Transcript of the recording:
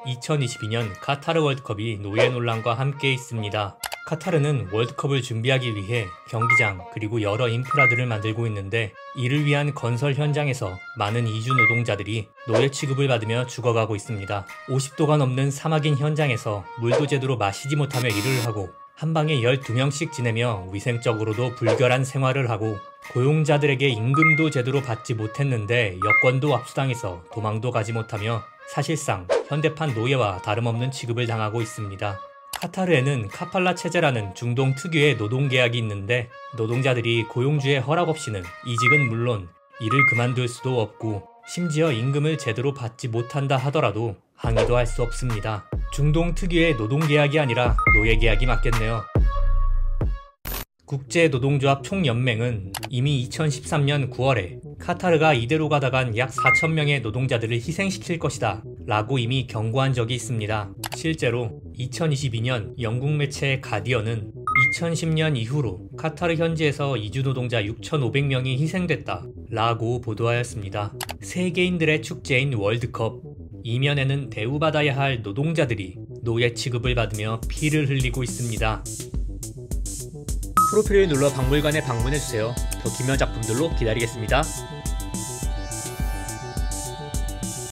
2022년 카타르 월드컵이 노예 논란과 함께 있습니다. 카타르는 월드컵을 준비하기 위해 경기장 그리고 여러 인프라들을 만들고 있는데, 이를 위한 건설 현장에서 많은 이주 노동자들이 노예 취급을 받으며 죽어가고 있습니다. 50도가 넘는 사막인 현장에서 물도 제대로 마시지 못하며 일을 하고, 한방에 12명씩 지내며 위생적으로도 불결한 생활을 하고, 고용자들에게 임금도 제대로 받지 못했는데 여권도 압수당해서 도망도 가지 못하며 사실상 현대판 노예와 다름없는 취급을 당하고 있습니다. 카타르에는 카팔라 체제라는 중동 특유의 노동계약이 있는데, 노동자들이 고용주의 허락 없이는 이직은 물론 일을 그만둘 수도 없고, 심지어 임금을 제대로 받지 못한다 하더라도 항의도 할 수 없습니다. 중동 특유의 노동계약이 아니라 노예계약이 맞겠네요. 국제노동조합 총연맹은 이미 2013년 9월에 카타르가 이대로 가다간 약 4,000명의 노동자들을 희생시킬 것이다 라고 이미 경고한 적이 있습니다. 실제로 2022년 영국 매체 가디언은 2010년 이후로 카타르 현지에서 이주 노동자 6,500명이 희생됐다 라고 보도하였습니다. 세계인들의 축제인 월드컵, 이면에는 대우받아야 할 노동자들이 노예 취급을 받으며 피를 흘리고 있습니다. 프로필을 눌러 박물관에 방문해주세요. 더 기묘한 작품들로 기다리겠습니다.